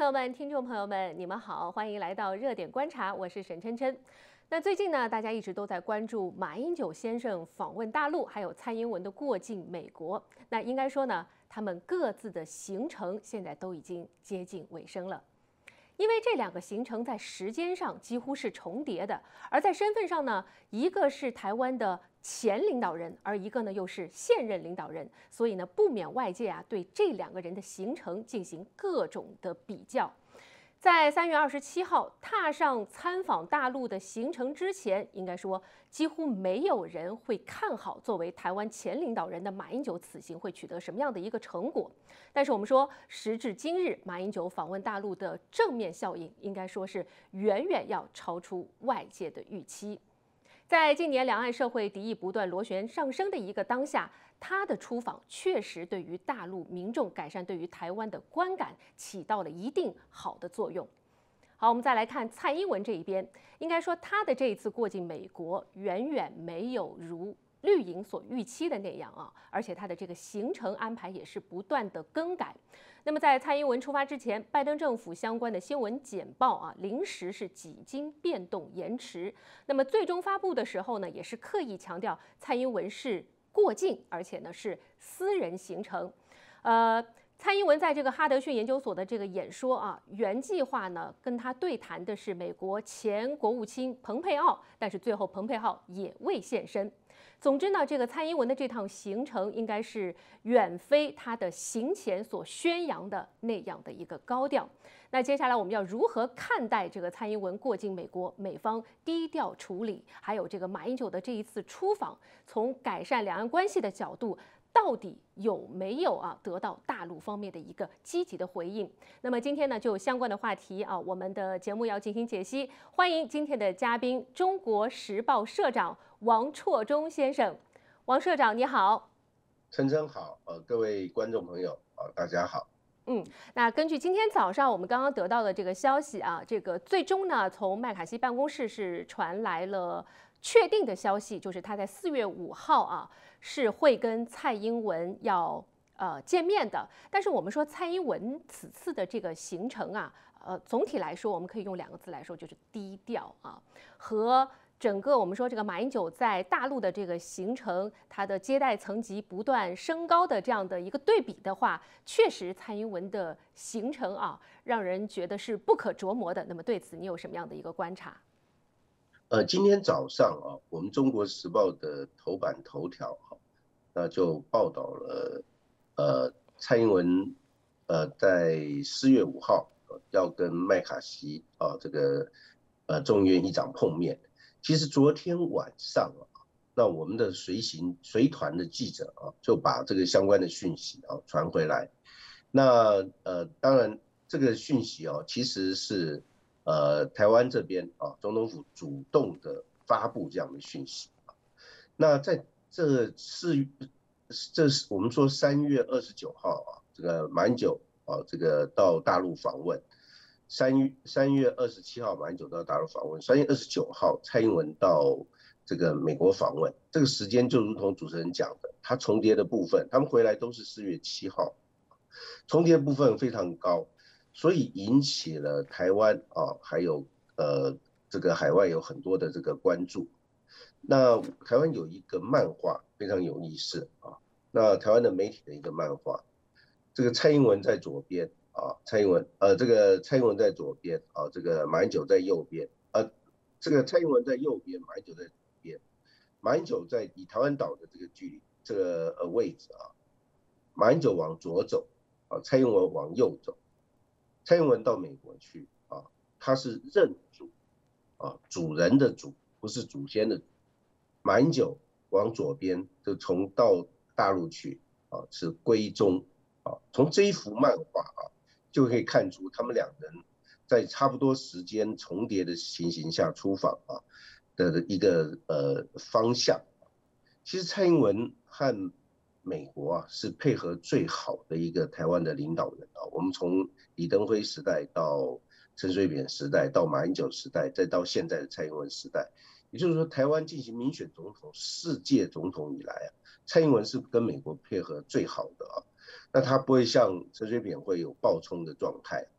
友们、听众朋友们，你们好，欢迎来到热点观察，我是沈琛琛。那最近呢，大家一直都在关注马英九先生访问大陆，还有蔡英文的过境美国。那应该说呢，他们各自的行程现在都已经接近尾声了。因为这两个行程在时间上几乎是重叠的，而在身份上呢，一个是台湾的前领导人，而一个呢又是现任领导人，所以呢不免外界对这两个人的行程进行各种的比较。在3月27号踏上参访大陆的行程之前，应该说几乎没有人会看好作为台湾前领导人的马英九此行会取得什么样的一个成果。但是我们说，时至今日，马英九访问大陆的正面效应，应该说是远远要超出外界的预期。在近年两岸社会敌意不断螺旋上升的一个当下，他的出访确实对于大陆民众改善对于台湾的观感起到了一定好的作用。好，我们再来看蔡英文这一边，应该说他的这一次过境美国远远没有如绿营所预期的那样啊，而且他的这个行程安排也是不断的更改。那么在蔡英文出发之前，拜登政府相关的新闻简报临时是几经变动延迟。那么最终发布的时候呢，也是刻意强调蔡英文是过境，而且呢是私人行程。蔡英文在这个哈德逊研究所的这个演说原计划呢跟他对谈的是美国前国务卿蓬佩奥，但是最后蓬佩奥也未现身。总之呢，这个蔡英文的这趟行程应该是远非他的行前所宣扬的那样的一个高调。那接下来我们要如何看待这个蔡英文过境美国，美方低调处理，还有这个马英九的这一次出访，从改善两岸关系的角度，到底有没有得到大陆方面的一个积极的回应？那么今天呢，就相关的话题我们的节目要进行解析。欢迎今天的嘉宾，中国时报社长王绰忠先生。王社长你好。 琛琛好，各位观众朋友大家好。 那根据今天早上我们刚刚得到的这个消息这个最终呢，从麦卡锡办公室是传来了确定的消息，就是他在4月5号是会跟蔡英文要见面的。但是我们说蔡英文此次的这个行程总体来说我们可以用两个字来说，就是低调和整个我们说这个马英九在大陆的这个行程，他的接待层级不断升高的这样的一个对比的话，确实蔡英文的行程让人觉得是不可琢磨的。那么对此你有什么样的一个观察？ 今天早上我们《中国时报》的头版头条那就报道了蔡英文在4月5号要跟麦卡锡这个众议院议长碰面。其实昨天晚上那我们的随团的记者就把这个相关的讯息传回来。那当然这个讯息其实是台湾这边总统府主动的发布这样的讯息。那在这是我们说3月29号这个马英九这个到大陆访问。3月27号马英九到大陆访问，3月29号蔡英文到这个美国访问。这个时间就如同主持人讲的，它重叠的部分，他们回来都是4月7号，重叠的部分非常高，所以引起了台湾还有这个海外有很多的这个关注。那台湾有一个漫画非常有意思那台湾的媒体的一个漫画，这个蔡英文在左边这个蔡英文在左边这个马英九在右边这个蔡英文在右边，马英九在左边。马英九在以台湾岛的这个距离这个位置马英九往左走蔡英文往右走。蔡英文到美国去他是认主主人的主，不是祖先的主。马英九往左边就从到大陆去是归宗从这一幅漫画就可以看出他们两人在差不多时间重叠的情形下出访的一个方向。其实蔡英文和美国是配合最好的一个台湾的领导人我们从李登辉时代到陈水扁时代到马英九时代，再到现在的蔡英文时代，也就是说台湾进行民选总统4届总统以来蔡英文是跟美国配合最好的那他不会像陈水扁会有暴冲的状态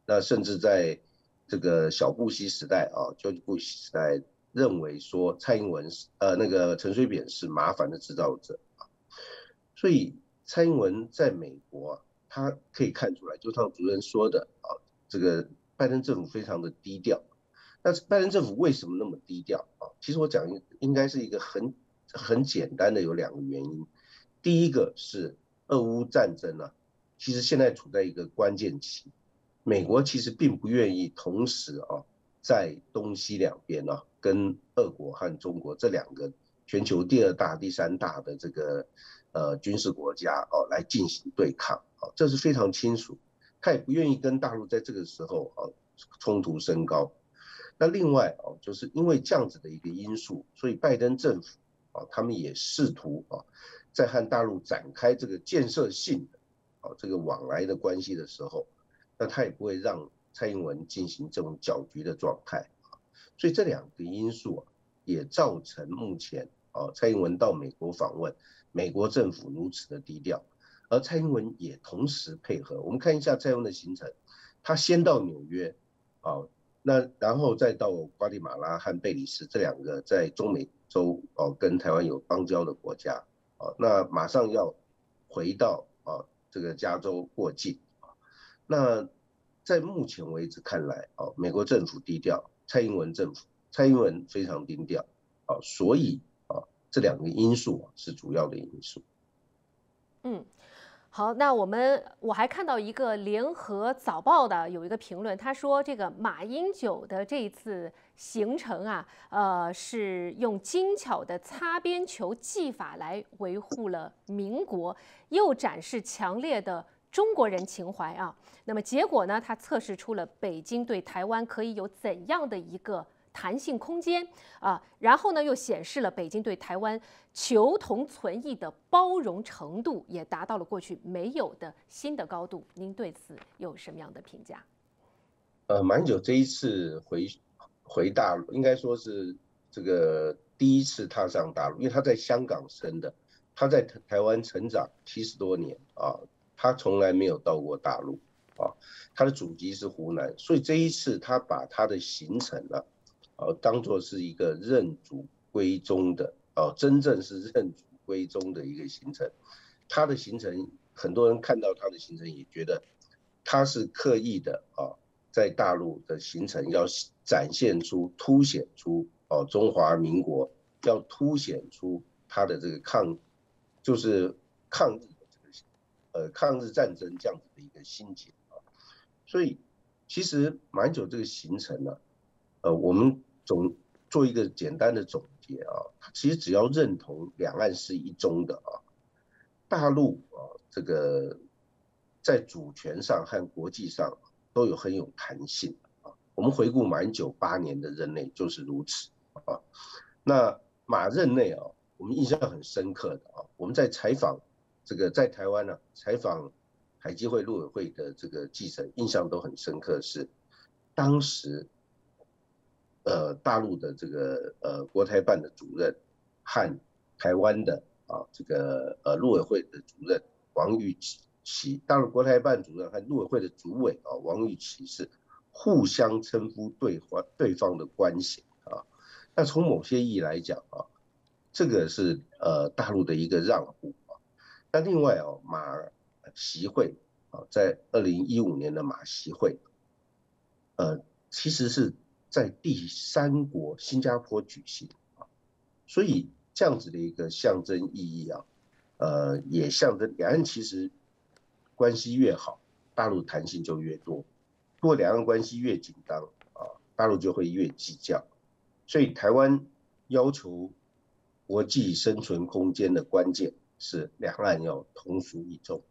那甚至在这个小布希时代啊，George Bush 时代，认为说蔡英文那个陈水扁是麻烦的制造者啊，所以蔡英文在美国啊，他可以看出来，就像主任说的啊，这个拜登政府非常的低调。那拜登政府为什么那么低调啊？其实我讲应该是一个很简单的有2个原因。第一个是俄乌战争啊，其实现在处在一个关键期。美国其实并不愿意同时啊，在东西两边啊，跟俄国和中国这2个全球第2大、第3大的这个军事国家哦来进行对抗啊，这是非常清楚。他也不愿意跟大陆在这个时候啊冲突升高。那另外哦，就是因为这样子的一个因素，所以拜登政府啊，他们也试图啊，在和大陆展开这个建设性的啊这个往来的关系的时候。那他也不会让蔡英文进行这种搅局的状态啊，所以这2个因素啊，也造成目前啊蔡英文到美国访问，美国政府如此的低调，而蔡英文也同时配合。我们看一下蔡英文的行程，他先到纽约啊，那然后再到瓜地马拉和贝里斯这2个在中美洲哦跟台湾有邦交的国家啊，那马上要回到啊这个加州过境。那在目前为止看来，哦，美国政府低调，蔡英文非常低调，啊，所以啊，这2个因素是主要的因素。 嗯。好，那我还看到一个联合早报的有一个评论，他说这个马英九的这一次行程啊，是用精巧的擦边球技法来维护了民国，又展示强烈的中国人情怀啊。那么结果呢，他测试出了北京对台湾可以有怎样的一个弹性空间啊，然后呢，又显示了北京对台湾求同存异的包容程度，也达到了过去没有的新的高度。您对此有什么样的评价？ 马英九这一次回大陆，应该说是这个第一次踏上大陆，因为他在香港生的，他在台湾成长70多年啊，他从来没有到过大陆啊，他的祖籍是湖南，所以这一次他把他的行程呢，当做是一个认祖归宗的，真正是认祖归宗的一个行程。他的行程，很多人看到他的行程也觉得他是刻意的啊，在大陆的行程要展现出、凸显出中华民国，要凸显出他的这个就是抗日的这个抗日战争这样子的一个心结啊。所以其实马英九这个行程呢，我们做一个简单的总结啊，其实只要认同两岸是一中的啊，大陆啊这个在主权上和国际上都很有弹性啊。我们回顾马英九8年的任内就是如此啊。那马任内啊，我们印象很深刻的啊，我们在采访这个在台湾呢采访海基会陆委会的这个记者，印象都很深刻是当时。大陆的这个国台办的主任和台湾的这个陆委会的主任王玉琦，大陆国台办主任和陆委会的主委王玉琦是互相称呼对方的官衔啊。那从某些意义来讲啊，这个是大陆的一个让步啊。那另外马习会在2015年的马习会，其实是在第3国新加坡举行啊，所以这样子的一个象征意义啊，也象征两岸其实关系越好，大陆弹性就越多；如果两岸关系越紧张啊，大陆就会越计较。所以台湾要求国际生存空间的关键是两岸要同属一中。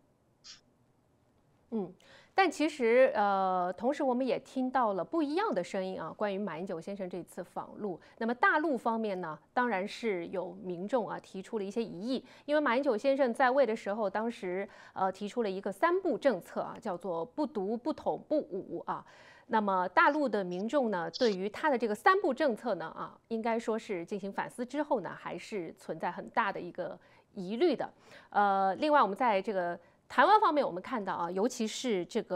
但其实，同时我们也听到了不一样的声音啊，关于马英九先生这次访陆。那么大陆方面呢，当然是有民众提出了一些疑义，因为马英九先生在位的时候，当时提出了一个3不政策啊，叫做不独、不统、不武啊。那么大陆的民众呢，对于他的这个3不政策呢，应该说是进行反思之后呢，还是存在很大的一个疑虑的。另外我们在这个台湾方面，我们看到尤其是这个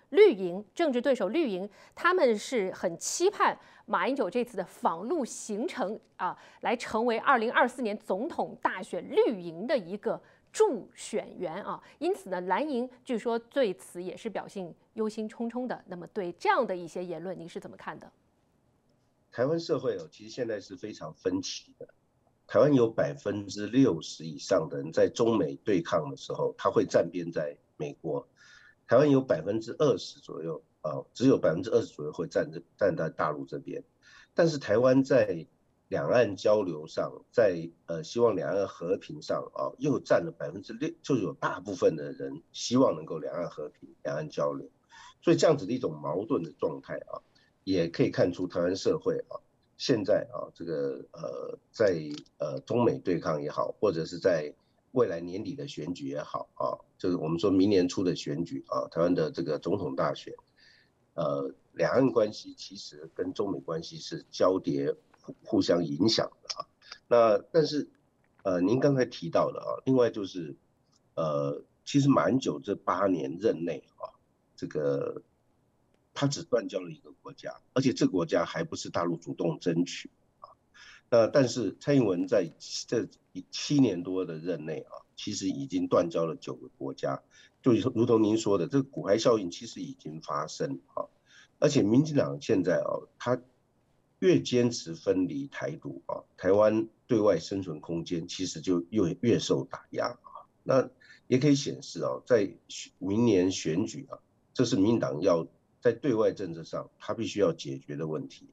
绿营政治对手绿营，他们是很期盼马英九这次的访陆行程啊，来成为2024年总统大选绿营的一个助选员啊。因此呢，蓝营据说对此也是表现忧心忡忡的。那么对这样的一些言论，您是怎么看的？ 台湾社会其实现在是非常分歧的。台湾有60%以上的人在中美对抗的时候，他会站边在美国。台湾有20%左右只有20%左右会站在大陆这边。但是台湾在两岸交流上，在希望两岸和平上又占了6%，就有大部分的人希望能够两岸和平、两岸交流。所以这样子的一种矛盾的状态也可以看出台湾社会现在这个在中美对抗也好，或者是在未来年底的选举也好就是我们说明年初的选举台湾的这个总统大选，两岸关系其实跟中美关系是交叠互相影响的那但是您刚才提到的另外就是其实马英九这8年任内这个他只断交了一个国家，而且这个国家还不是大陆主动争取但是蔡英文在这7年多的任内其实已经断交了9个国家，就如同您说的，这个骨牌效应其实已经发生而且民进党现在他越坚持分离台独台湾对外生存空间其实就越受打压那也可以显示在明年选举这是民进党要在对外政策上他必须要解决的问题。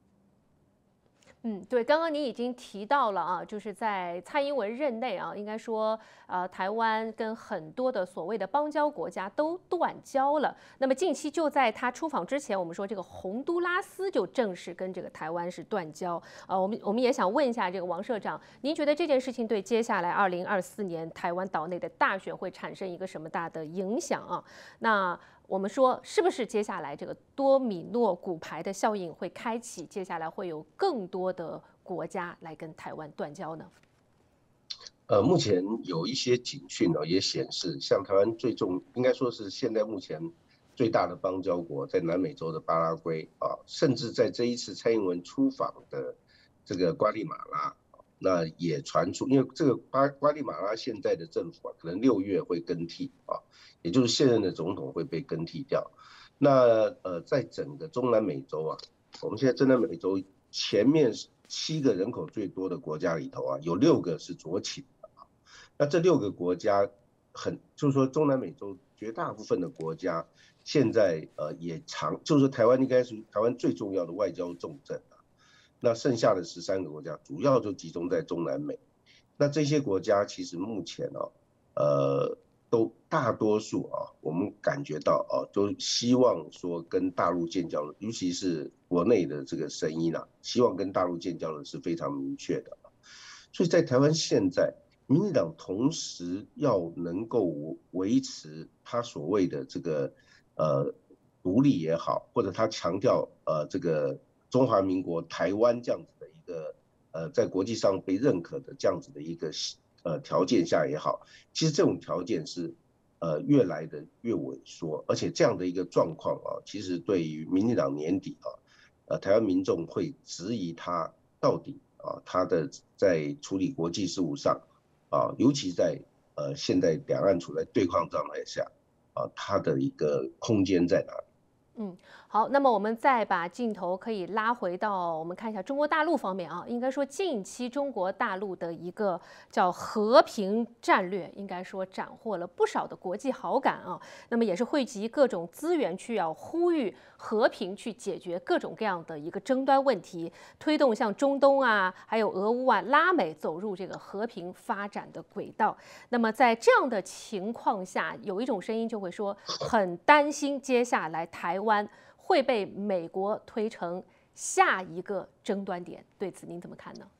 对，刚刚您已经提到了就是在蔡英文任内应该说，台湾跟很多的所谓的邦交国家都断交了。那么近期就在他出访之前，我们说这个洪都拉斯就正式跟这个台湾是断交。我们也想问一下这个王社长，您觉得这件事情对接下来2024年台湾岛内的大选会产生一个什么大的影响那我们说，是不是接下来这个多米诺骨牌的效应会开启？接下来会有更多的国家来跟台湾断交呢？ 目前有一些警讯也显示，像台湾应该说是现在目前最大的邦交国，在南美洲的巴拉圭甚至在这一次蔡英文出访的这个瓜地马拉，那也传出，因为这个瓜地马拉现在的政府可能6月会更替也就是现任的总统会被更替掉。那在整个中南美洲我们现在中南美洲前面7个人口最多的国家里头有6个是左倾的那这6个国家就是说中南美洲绝大部分的国家现在就是说台湾应该是台湾最重要的外交重镇那剩下的13个国家主要就集中在中南美。那这些国家其实目前都大多数我们感觉到都希望说跟大陆建交，尤其是国内的这个声音希望跟大陆建交的是非常明确的所以在台湾现在，民进党同时要能够维持他所谓的这个独立也好，或者他强调这个中华民国台湾这样子的一个在国际上被认可的这样子的一个条件下也好，其实这种条件是越来的越萎缩，而且这样的一个状况其实对于民进党年底台湾民众会质疑他到底他的在处理国际事务上尤其在现在两岸处在对抗状态下他的一个空间在哪里？ 好，那么我们再把镜头可以拉回到我们看一下中国大陆方面应该说近期中国大陆的一个叫和平战略，应该说斩获了不少的国际好感那么也是汇集各种资源去要呼吁和平去解决各种各样的一个争端问题，推动像中东还有俄乌拉美走入这个和平发展的轨道。那么在这样的情况下，有一种声音就会说，很担心接下来台湾会被美国推成下一个争端点，对此您怎么看呢？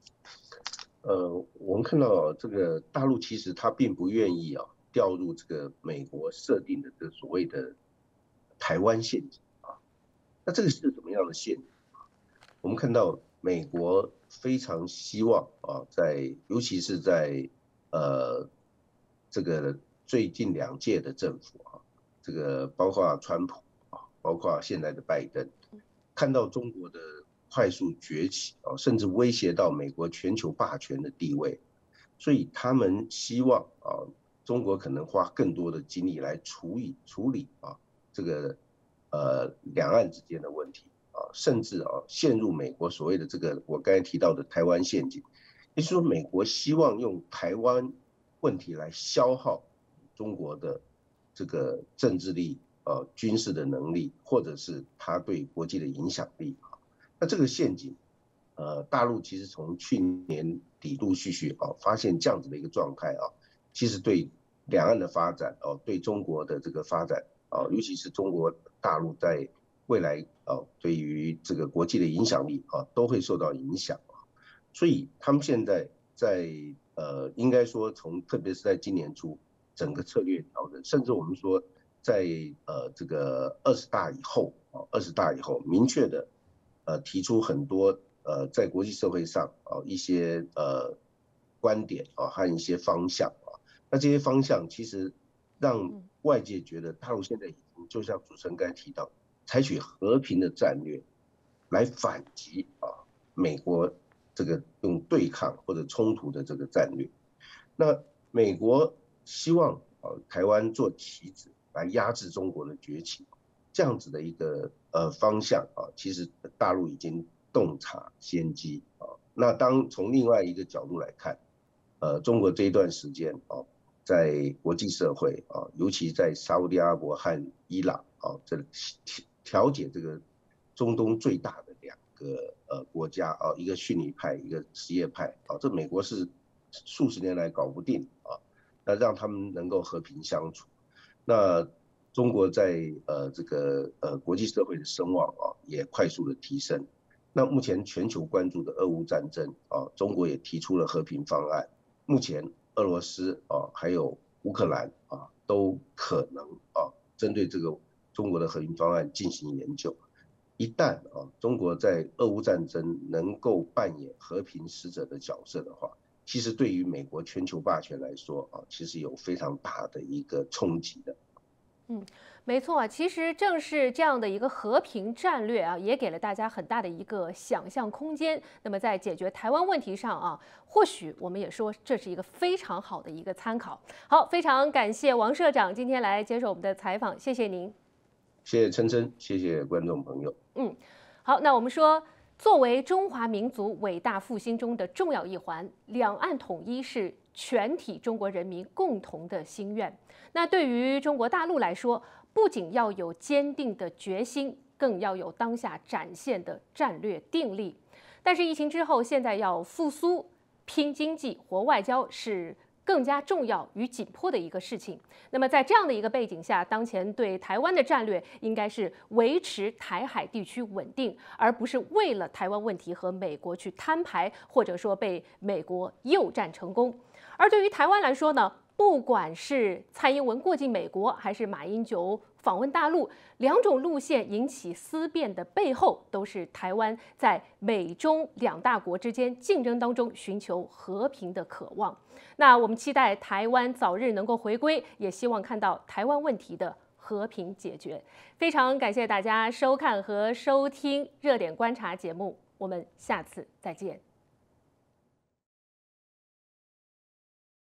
我们看到这个大陆其实他并不愿意掉入这个美国设定的这所谓的台湾陷阱那这个是怎么样的陷阱我们看到美国非常希望尤其是在这个最近2届的政府这个包括川普啊，包括现在的拜登，看到中国的快速崛起啊，甚至威胁到美国全球霸权的地位，所以他们希望啊，中国可能花更多的精力来处理啊这个两岸之间的问题啊，甚至啊陷入美国所谓的这个我刚才提到的台湾陷阱，也就是说美国希望用台湾问题来消耗中国的这个政治力、军事的能力，或者是他对国际的影响力啊。那这个陷阱，大陆其实从去年底陆续发现这样子的一个状态啊，其实对两岸的发展对中国的这个发展尤其是中国大陆在未来对于这个国际的影响力都会受到影响啊。所以他们现在在应该说特别是在今年初，整个策略调整，甚至我们说在这个20大以后明确的提出很多在国际社会上一些观点和一些方向那这些方向其实让外界觉得大陆现在已经就像主持人刚才提到，采取和平的战略来反击美国这个用对抗或者冲突的这个战略。那美国希望台湾做棋子来压制中国的崛起，这样子的一个方向其实大陆已经洞察先机那当从另外一个角度来看，中国这一段时间在国际社会尤其在沙烏地阿拉伯和伊朗这调解这个中东最大的两个国家一个逊尼派，一个什叶派这美国是数十年来搞不定那让他们能够和平相处。那中国在这个国际社会的声望也快速的提升。那目前全球关注的俄乌战争中国也提出了和平方案。目前俄罗斯还有乌克兰都可能针对这个中国的和平方案进行研究。一旦中国在俄乌战争能够扮演和平使者的角色的话，其实对于美国全球霸权来说其实有非常大的一个冲击的。 没错啊，其实正是这样的一个和平战略也给了大家很大的一个想象空间。那么在解决台湾问题上或许我们也说这是一个非常好的一个参考。好，非常感谢王社长今天来接受我们的采访，谢谢您。 谢谢琛琛，谢谢观众朋友。 好，那我们说，作为中华民族伟大复兴中的重要一环，两岸统一是全体中国人民共同的心愿。那对于中国大陆来说，不仅要有坚定的决心，更要有当下展现的战略定力。但是疫情之后，现在要复苏、拼经济、活外交是更加重要与紧迫的一个事情。那么在这样的一个背景下，当前对台湾的战略应该是维持台海地区稳定，而不是为了台湾问题和美国去摊牌，或者说被美国诱战成功。而对于台湾来说呢，不管是蔡英文过境美国，还是马英九访问大陆，两种路线引起思辨的背后，都是台湾在美中两大国之间竞争当中寻求和平的渴望。那我们期待台湾早日能够回归，也希望看到台湾问题的和平解决。非常感谢大家收看和收听热点观察节目，我们下次再见。